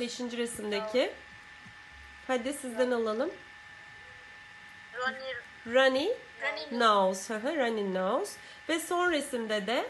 5. resimdeki. Hadi sizden alalım. Runny nose. Runny nose. Ve son resimde de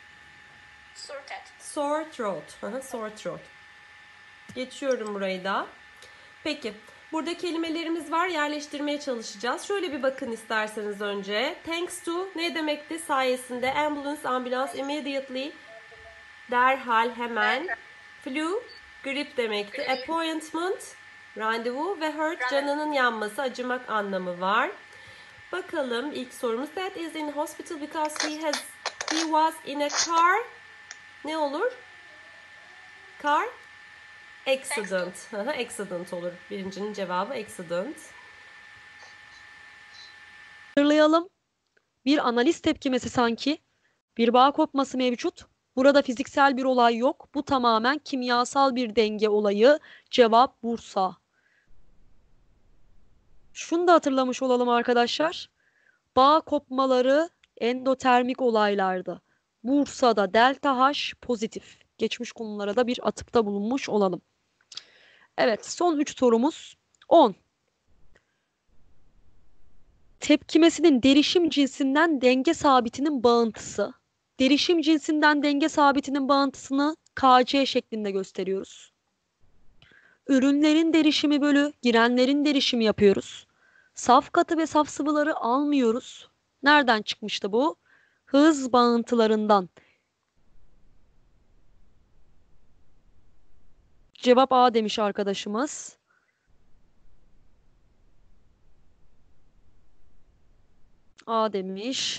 sore throat. Sore throat. Geçiyorum burayı da. Peki. Burada kelimelerimiz var. Yerleştirmeye çalışacağız. Şöyle bir bakın isterseniz önce. Thanks to ne demekti? Sayesinde. Ambulance, immediately. Derhal, hemen. Flu, grip demekti. Appointment, randevu ve hurt, canının yanması, acımak anlamı var. Bakalım ilk sorumuz. That is in hospital because he was in a car. Ne olur? Car accident. Accident olur. Birincinin cevabı accident. Hatırlayalım. Bir analiz tepkimesi sanki. Bir bağ kopması mevcut. Burada fiziksel bir olay yok. Bu tamamen kimyasal bir denge olayı. Cevap Bursa. Şunu da hatırlamış olalım arkadaşlar. Bağ kopmaları endotermik olaylardı. Bursa'da delta H pozitif. Geçmiş konulara da bir atıfta bulunmuş olalım. Evet, son 3 sorumuz. 10. Tepkimesinin derişim cinsinden denge sabitinin bağıntısı. Derişim cinsinden denge sabitinin bağıntısını Kc şeklinde gösteriyoruz. Ürünlerin derişimi bölü girenlerin derişimi yapıyoruz. Saf katı ve saf sıvıları almıyoruz. Nereden çıkmıştı bu? Hız bağıntılarından. Cevap A demiş arkadaşımız. A demiş.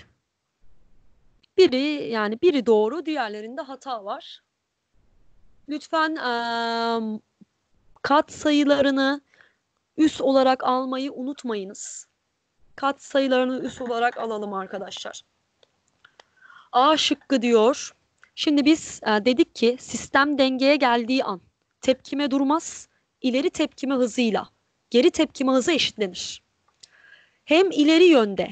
Biri doğru, diğerlerinde hata var. Lütfen kat sayılarını üs olarak almayı unutmayınız. Kat sayılarını üs olarak alalım arkadaşlar. A şıkkı diyor. Şimdi biz dedik ki sistem dengeye geldiği an tepkime durmaz, ileri tepkime hızıyla geri tepkime hızı eşitlenir. Hem ileri yönde